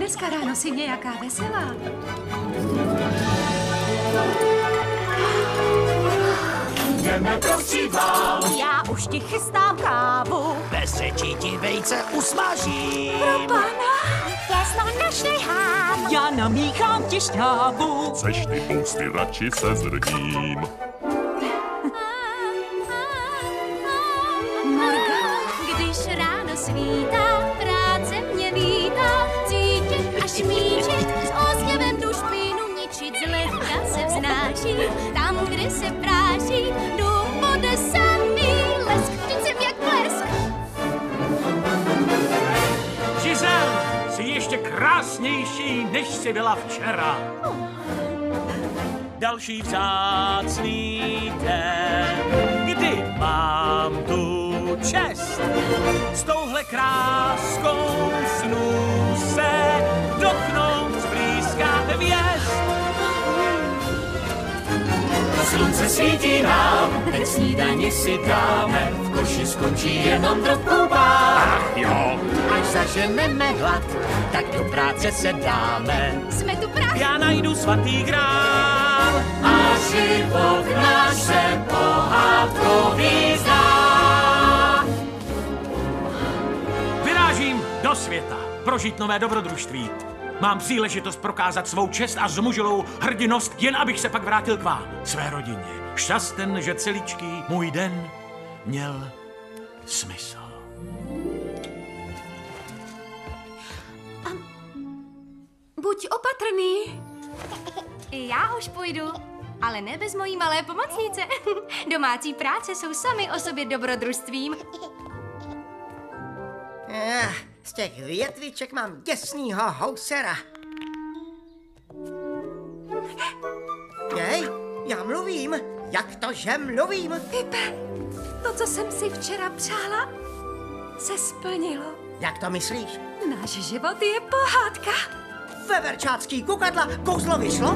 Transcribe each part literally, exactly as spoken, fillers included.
dneska ráno si nějaká veselá. Jdeme prostřít vám. Já už ti chystám kávu. Bez řečí ti vejce usmažím. Pro pana. Těsto našlihám. Já namíchám ti šťávu. Seš ty tousty, radši se zrdím. Morgana, když ráno svítá, práce mě vítá, cítit až míčit, s osněvem tu špínu ničit, zlehka se vznáší, tam, kde se práší, dům bude samý lesk, vždyť jsem jak blesk. Žizel, jsi ještě krásnější, než jsi byla včera. Další vzácný den, kdy mám tu čest s touhle kráskou snů se dotknout zblízka hvězd. Slunce svítí nám, teď snídani si dáme, v koši skončí jenom trochu pár. Jo, Až zaženeme hlad, tak do práce se dáme. Jsme tu právě. Já najdu svatý grál A život náš se pohádkový zdá. vyrážím do světa, prožít nové dobrodružství. Mám příležitost prokázat svou čest a zmužilou hrdinost, jen abych se pak vrátil k vám, své rodině. Šťasten, že celičký můj den měl smysl. Buď opatrný. Já už půjdu, ale ne bez mojí malé pomocnice. Domácí práce jsou sami o sobě dobrodružstvím. Eh, z těch větviček mám děsnýho housera. Hej, já mluvím. Jak to, že mluvím? Pipe, to, co jsem si včera přála, se splnilo. Jak to myslíš? Náš život je pohádka. Veverčácký kukadla, kouzlo vyšlo?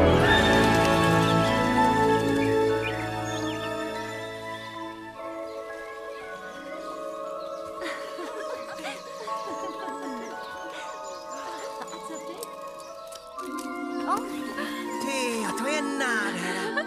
Ty, a to je nádhera.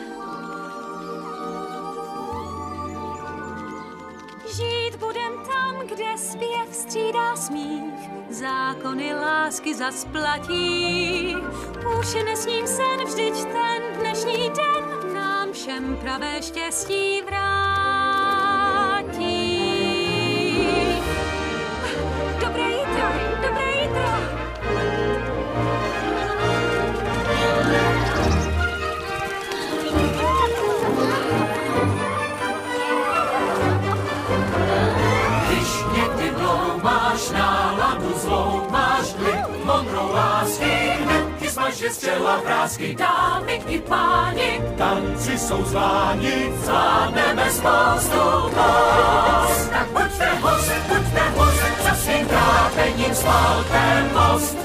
Žít budem tam, kde zpěv střídá smích, zákony lásky zas platí. Už nesním sen, vždyť ten dnešní den nám všem pravé štěstí vrátí. Dobré jitro, dobré jitro. Když někdy dlouho máš náladu zlou, máš klid, modrou lásky, hned ti smaže z těla vrásky. Dámy i páni, Tanci jsou zváni, zvládneme spoustu post. Tak buďte host, buďte host, za svým trápením spalte most.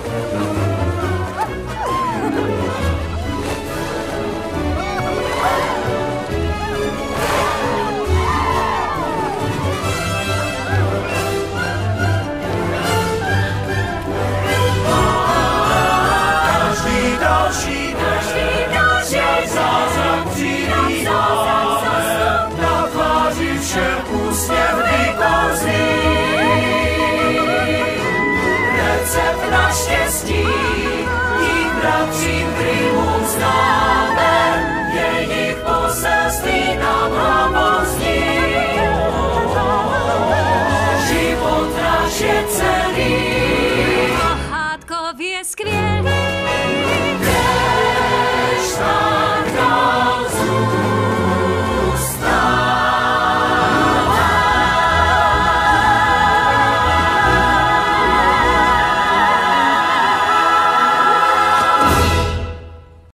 Každý další den je zázrak přijímáme, na tváři všem úsměv vykouzlí. Recept na štěstí, dík bratřím Grimmům známe, jejich poselství nám hamozní. Život náš je celý pohádkově skvělý.